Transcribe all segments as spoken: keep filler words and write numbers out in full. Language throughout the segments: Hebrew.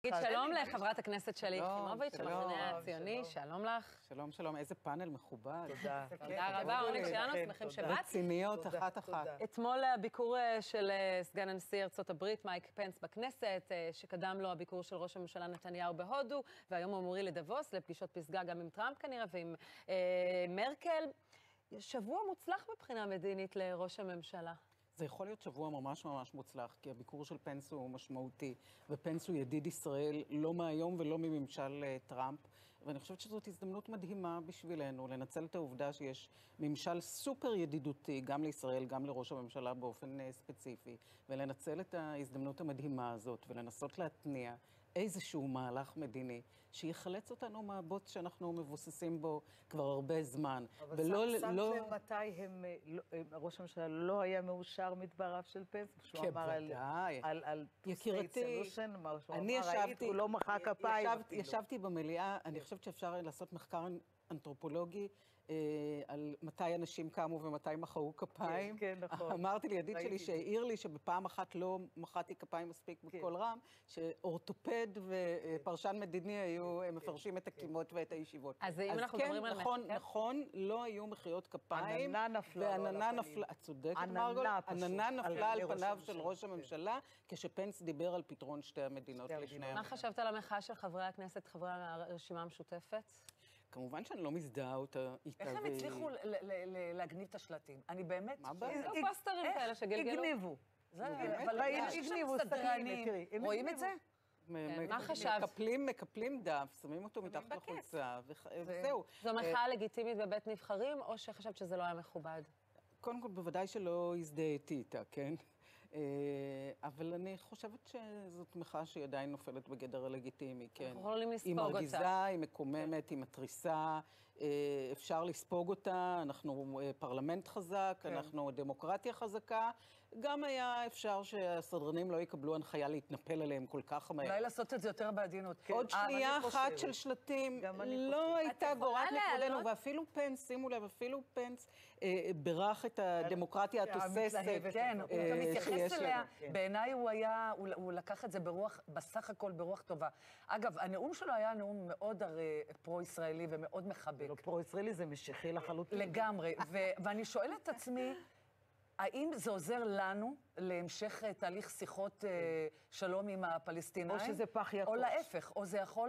שלום לחברת הכנסת שלי יחימוביץ', המחנה הציוני, שלום לך. שלום, שלום, איזה פאנל מכובד. תודה. תודה רבה, עונג שלנו, שמחים שבאת. רציניות, אחת-אחת. אתמול הביקור של סגן הנשיא ארצות הברית, מייק פנס בכנסת, שקדם לו הביקור של ראש הממשלה נתניהו בהודו, והיום הוא אמורי לדבוס, לפגישות פסגה גם עם טראמפ כנראה, ועם מרקל. שבוע מוצלח מבחינה מדינית לראש הממשלה. זה יכול להיות שבוע ממש ממש מוצלח, כי הביקור של פנס הוא משמעותי, ופנס הוא ידיד ישראל לא מהיום ולא מממשל טראמפ, ואני חושבת שזאת הזדמנות מדהימה בשבילנו, לנצל את העובדה שיש ממשל סופר ידידותי, גם לישראל, גם לראש הממשלה באופן ספציפי, ולנצל את ההזדמנות המדהימה הזאת, ולנסות להתניע איזשהו מהלך מדיני, שיחלץ אותנו מהבוץ שאנחנו מבוססים בו כבר הרבה זמן. אבל ולא, שמת לא... לב מתי הם, ראש הממשלה לא היה מאושר מדבריו של פנס? שהוא אמר על, על, על יקירתי, סולושן, מה שהוא אני אמר, ישבתי, ראית, הוא לא מחא כפיים. ישבתי, ישבתי במליאה, אני חושבת שאפשר לעשות מחקר אנתרופולוגי, על מתי אנשים קמו ומתי מחאו כפיים. כן, נכון. אמרתי לידיד שלי שהעיר לי שבפעם אחת לא מחאתי כפיים מספיק בכל רם, שאורתופד ופרשן מדיני היו מפרשים את הקימות ואת הישיבות. אז אם אנחנו מדברים על נכון, נכון, לא היו מחיאות כפיים. עננה נפלה. ועננה נפלה, את צודקת מרגול, עננה נפלה על פניו של ראש הממשלה, כשפנס דיבר על פתרון שתי המדינות לשני. מה חשבת על המחאה של חברי הכנסת, חברי הרשימה המשותפת? כמובן שאני לא מזדהה אותה איתה. איך הם הצליחו להגניב את השלטים? אני באמת... מה בעיה? לא פוסטרים כאלה שגלגלו. הגניבו. אבל הגניבו סדרנים. רואים את זה? מה חשבת? מקפלים, מקפלים דף, שמים אותו מתחת לחולצה, וזהו. זו מחאה לגיטימית בבית נבחרים, או שחשבת שזה לא היה מכובד? קודם כל, בוודאי שלא הזדהיתי איתה, כן? אבל אני חושבת שזאת מחאה שהיא עדיין נופלת בגדר הלגיטימי, כן? אנחנו יכולים לספוג אותה. אותה. היא מרגיזה, היא מקוממת, היא מתריסה, אפשר לספוג אותה, אנחנו פרלמנט חזק, אנחנו דמוקרטיה חזקה, גם היה אפשר שהסדרנים לא יקבלו הנחיה להתנפל עליהם כל כך מהר. אולי לעשות את זה יותר בעדינות. עוד שנייה אחת של שלטים לא הייתה גורעת לכבודנו, ואפילו פנס, שימו לב, אפילו פנס ברך את הדמוקרטיה התוססת. כן, הוא גם מתייחס אליה. בעיניי הוא היה, הוא לקח את זה ברוח, בסך הכל ברוח טובה. אגב, הנאום שלו היה נאום מאוד פרו-ישראלי ומאוד מחבק. לא פרו-ישראלי, זה משיחי לחלוטין. לגמרי. ואני שואלת את עצמי, האם זה עוזר לנו להמשך תהליך שיחות שלום עם הפלסטינאים? או שזה פח יקוש. או להפך, או זה יכול,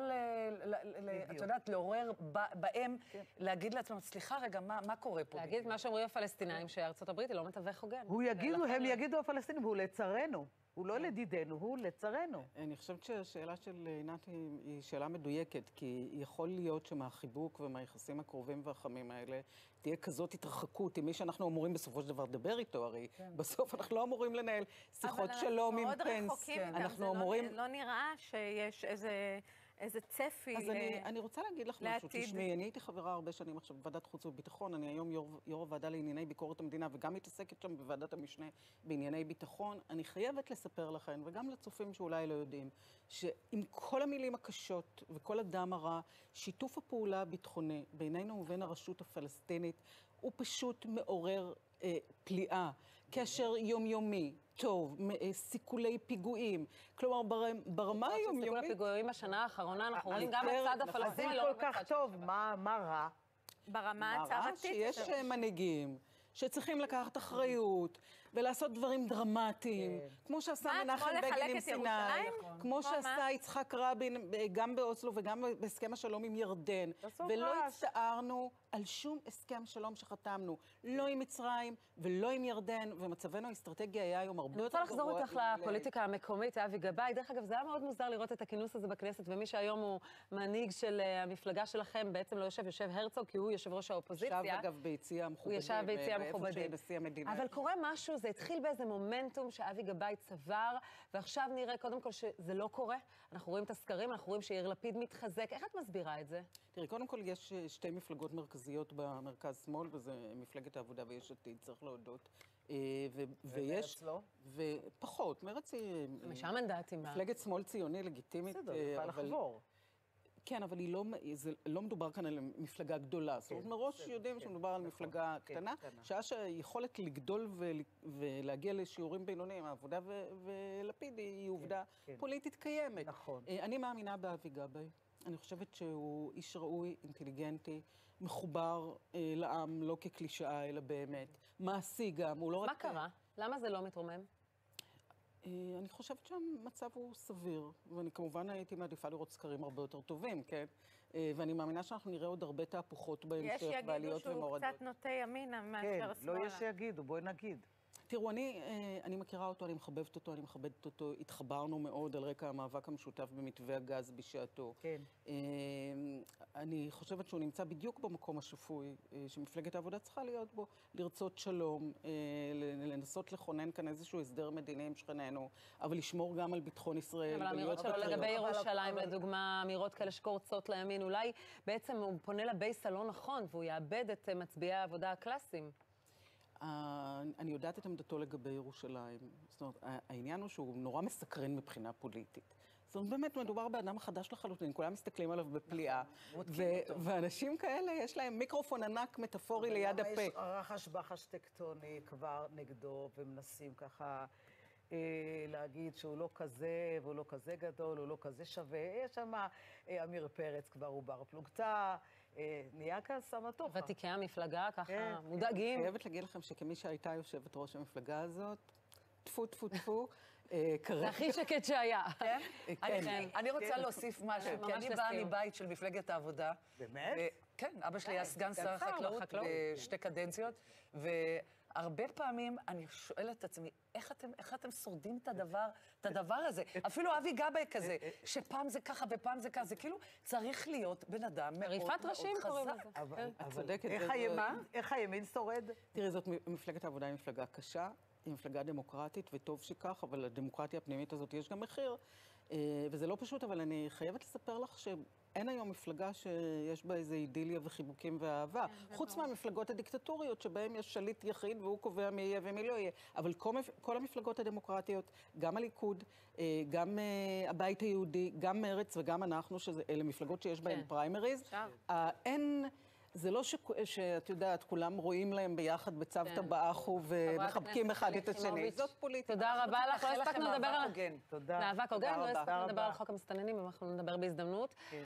את יודעת, לעורר בהם, להגיד לעצמם, סליחה רגע, מה קורה פה? להגיד מה שאומרים הפלסטינאים, שארצות הברית היא לא מתווך הוגן. הוא יגידו, הם יגידו הפלסטינים, והוא לצרנו. הוא לא לדידנו, הוא לצרנו. אני חושבת שהשאלה של עינת היא שאלה מדויקת, כי יכול להיות שמהחיבוק ומהיחסים הקרובים והחמים האלה תהיה כזאת התרחקות, עם מי שאנחנו אמורים בסופו של דבר לדבר איתו, הרי בסוף אנחנו לא אמורים לנהל שיחות שלום עם פנס. אבל אנחנו מאוד רחוקים, גם זה לא נראה שיש איזה... איזה צפי... אז אני, אני רוצה להגיד לך משהו, תשמעי, אני הייתי חברה הרבה שנים עכשיו בוועדת חוץ וביטחון, אני היום יו"ר, יו"ר הוועדה לענייני ביקורת המדינה, וגם מתעסקת שם בוועדת המשנה בענייני ביטחון. אני חייבת לספר לכם, וגם לצופים שאולי לא יודעים, שעם כל המילים הקשות וכל הדם הרע, שיתוף הפעולה הביטחוני בינינו ובין הרשות הפלסטינית, הוא פשוט מעורר אה, פליאה, קשר יומיומי. טוב, סיכולי פיגועים, כלומר ברמה היומיומית... סיכולי פיגועים בשנה האחרונה, אנחנו רואים גם הצד הפלסטיני. זה כל כך טוב, מה רע? ברמה הצהרתית. מה רע? שיש מנהיגים שצריכים לקחת אחריות ולעשות דברים דרמטיים, כמו שעשה מנחם בגין עם סיני, כמו שעשה יצחק רבין גם באוסלו וגם בהסכם השלום עם ירדן, ולא הצטערנו על שום הסכם שלום שחתמנו, לא עם מצרים ולא עם ירדן, ומצבנו האסטרטגי היה היום הרבה... אני רוצה לחזור איתך לפוליטיקה המקומית, אבי גבאי. דרך אגב, זה היה מאוד מוזר לראות את הכינוס הזה בכנסת, ומי שהיום הוא מנהיג של המפלגה שלכם, בעצם לא יושב, יושב הרצוג, כי הוא יושב ראש האופוזיציה. ישב אגב ביציע המכובדים. הוא ישב ביציע המכובדים. המדינה. אבל קורה משהו, זה התחיל באיזה מומנטום שאבי גבאי צבר, ועכשיו נראה קודם כל שזה לא קורה. אנחנו רואים את הסקרים, אנחנו רואים שיאיר לפיד מתחזק. איך את מסבירה את זה? תראי, קודם כל יש שתי מפלגות מרכזיות במרכז שמאל, וזה מפלגת העבודה ויש עתיד, צריך להודות. ומרץ לא? ופחות, מרץ היא... חמישה מנדטים. מפלגת שמאל ציוני לגיטימית. בסדר, זה בא לחבור. כן, אבל היא לא, זה לא מדובר כאן על מפלגה גדולה. זאת אומרת, מראש יודעים שמדובר על מפלגה קטנה, שעה שהיכולת לגדול ולהגיע לשיעורים בינוניים, העבודה ולפיד היא עובדה פוליטית קיימת. נכון. אני מאמינה באבי גבאי. אני חושבת שהוא איש ראוי, אינטליגנטי, מחובר לעם, לא כקלישאה, אלא באמת. מעשי גם, הוא לא רק... מה קרה? למה זה לא מתרומם? אני חושבת שהמצב הוא סביר, ואני כמובן הייתי מעדיפה לראות סקרים הרבה יותר טובים, כן? ואני מאמינה שאנחנו נראה עוד הרבה תהפוכות בהמשך, בעליות ומורדות. יש שיגידו שהוא קצת נוטה ימינה מאשר שמאלה. כן, לא יש שיגידו, בואי נגיד. תראו, אני, אני מכירה אותו, אני מחבבת אותו, אני מכבדת אותו, התחברנו מאוד על רקע המאבק המשותף במתווה הגז בשעתו. כן. אני חושבת שהוא נמצא בדיוק במקום השפוי, שמפלגת העבודה צריכה להיות בו, לרצות שלום, לנסות לכונן כאן איזשהו הסדר מדיני עם שכנינו, אבל לשמור גם על ביטחון ישראל. אבל האמירות שלו לגבי ירושלים, לדוגמה, אמירות כאלה שקורצות לימין, אולי בעצם הוא פונה לבייס הלא נכון, והוא יאבד את מצביעי העבודה הקלאסיים. אני יודעת את עמדתו לגבי ירושלים. זאת אומרת, העניין הוא שהוא נורא מסקרן מבחינה פוליטית. זאת אומרת, באמת מדובר באדם חדש לחלוטין, כולם מסתכלים עליו בפליאה, ואנשים כאלה יש להם מיקרופון ענק מטאפורי ליד הפה. יש רחש בחש טקטוני כבר נגדו, ומנסים ככה להגיד שהוא לא כזה, והוא לא כזה גדול, הוא לא כזה שווה. יש שם אמיר פרץ כבר, הוא בר פלוגתא, נהיה כאן סמטוחה. ותיקי המפלגה, ככה מודאגים. אני חייבת להגיד לכם שכמי שהייתה יושבת ראש המפלגה הזאת, טפו, טפו, טפו, זה הכי שקט שהיה. כן? אני רוצה להוסיף משהו, כי אני באה מבית של מפלגת העבודה. באמת? כן, אבא שלי היה סגן שר החקלאות בשתי קדנציות, והרבה פעמים אני שואלת את עצמי, איך אתם, איך אתם שורדים את הדבר, את הדבר הזה? אפילו אבי גבאי כזה, שפעם זה ככה ופעם זה ככה, זה כאילו צריך להיות בן אדם מאוד מאוד חזק. עריפת ראשים קוראים לזה. את צודקת. איך הימין שורד? תראי, זאת מפלגת העבודה היא מפלגה קשה, היא מפלגה דמוקרטית, וטוב שכך, אבל לדמוקרטיה הפנימית הזאת יש גם מחיר, וזה לא פשוט, אבל אני חייבת לספר לך שאין היום מפלגה שיש בה איזו אידיליה וחיבוקים ואהבה, חוץ מהמפלגות הדיקטטוריות שבהן יש שליט יחיד והוא קובע מי יהיה ומי לא יהיה, אבל כל המפלגות הדמוקרטיות, גם הליכוד, גם הבית היהודי, גם מרץ וגם אנחנו, שאלה מפלגות שיש בהן פריימריז, אין... זה לא שאת יודעת, כולם רואים להם ביחד בצוותא באחו ומחבקים אחד את השני. זאת פוליטיקה. תודה רבה לך. לא הספקנו לדבר על... תודה. מאבק הוגן, לא הספקנו לדבר על חוק המסתננים, אנחנו נדבר בהזדמנות.